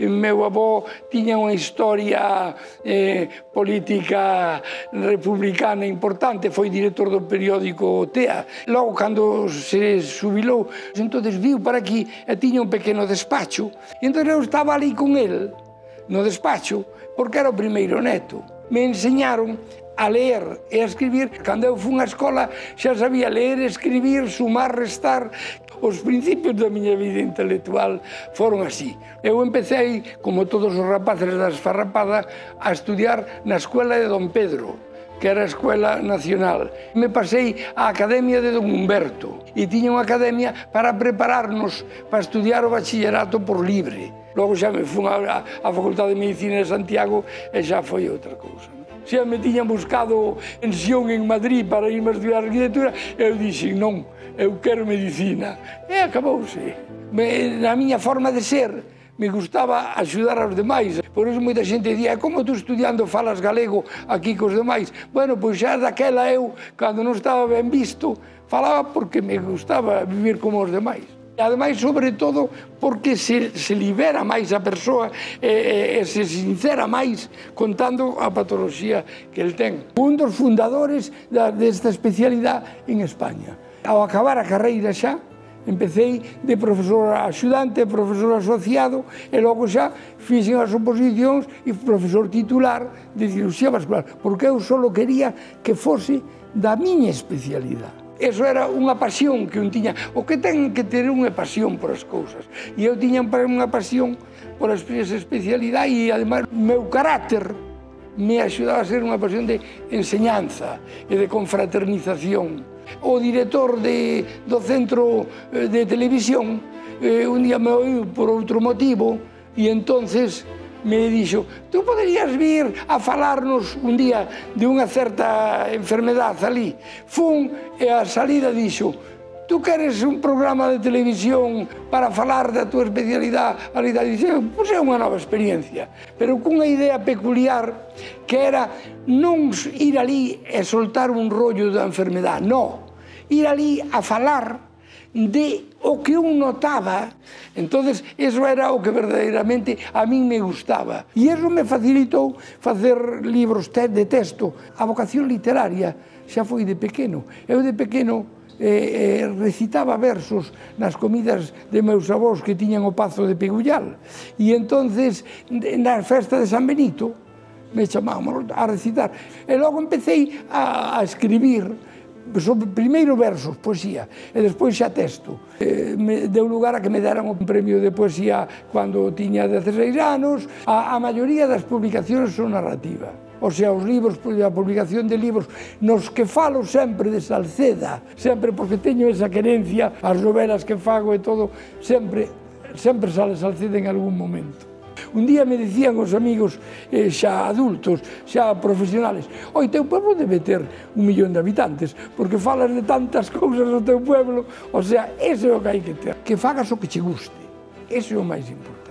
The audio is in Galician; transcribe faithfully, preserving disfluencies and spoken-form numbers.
Meu avó tiña unha historia eh, política republicana importante, foi director do periódico T E A. Logo, cando se xubilou, entonces viu para aquí e tiña un pequeno despacho. E entón eu estaba ali con el, no despacho, porque era o primeiro neto. Me enseñaron a ler e a escribir. Cando eu fui á escola xa sabía ler, escribir, sumar, restar. Os principios da miña vida intelectual foron así. Eu empecé, como todos os rapaces da esfarrapada, a estudiar na escuela de Don Pedro, que era a Escuela Nacional. Me pasei á Academia de Don Humberto e tiña unha academia para prepararnos para estudiar o bachillerato por libre. Logo xa me fui á, á Facultade de Medicina de Santiago e xa foi outra cousa. Xa me tiñan buscado pensión en Madrid para irme a estudiar arquitectura, eu dixen non, eu quero medicina. E acabouse. Me, na miña forma de ser, me gustaba axudar aos demais. Por iso moita xente dicía, como tú estudiando falas galego aquí cos demais? Bueno, pois xa daquela eu, cando non estaba ben visto, falaba porque me gustaba vivir como os demais. E ademais, sobre todo, porque se, se libera máis a persoa e, e, e se sincera máis contando a patoloxía que el ten. Un dos fundadores da, desta especialidade en España. Ao acabar a carreira xa, empecé de profesor axudante, profesor asociado e logo xa fixen as oposicións e profesor titular de cirurxía vascular, porque eu só quería que fose da miña especialidade. Eso era unha pasión que un tiña. O que ten que ter unha pasión por as cousas. E eu tiña unha pasión por as especialidades e, ademais, o meu carácter me axudaba a ser unha pasión de enseñanza e de confraternización. O director de, do centro de televisión eh, un día me oiu por outro motivo e entonces me dixo, tú poderías vir a falarnos un día de unha certa enfermedade ali. Fun e a salida dixo, tú queres un programa de televisión para falar da tua especialidade? A realidade dixo, pois é unha nova experiencia, pero cunha idea peculiar que era non ir ali e soltar un rollo da enfermedade, non, ir ali a falar de o que un notaba. Entonces, eso era o que verdadeiramente a min me gustaba. E eso me facilitou facer libros de texto. A vocación literaria xa foi de pequeno. Eu de pequeno eh, recitaba versos nas comidas de meus avós que tiñan o Pazo de Pegullal. E entonces, na festa de San Benito, me chamábamos a recitar. E logo empecé a, a escribir sobre primeiro versos, poesía, e despois xa texto. Eh, me deu lugar a que me deran un premio de poesía cando tiña dezaseis anos. A, a maioría das publicacións son narrativa. O sea, os libros, a publicación de libros, nos que falo sempre de Salceda, sempre porque teño esa querencia, as novelas que fago e todo, sempre, sempre sale Salceda en algún momento. Un día me dicían os amigos eh, xa adultos, xa profesionales, oi, teu pueblo debe ter un millón de habitantes, porque falas de tantas cousas no teu pueblo, o sea, ese é o que hai que ter. Que fagas o que che guste, ese é o máis importante.